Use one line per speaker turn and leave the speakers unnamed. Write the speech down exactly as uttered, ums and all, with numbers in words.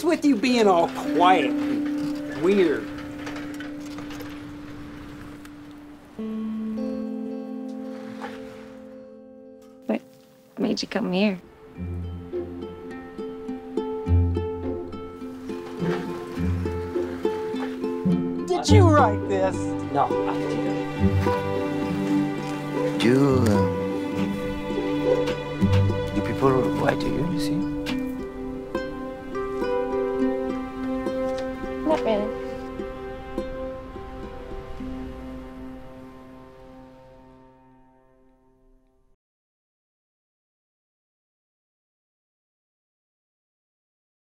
with you being all quiet and weird?
What made you come here?
Did you write this?
No, I didn't.
You, um, do people write to you, you see?
Not really.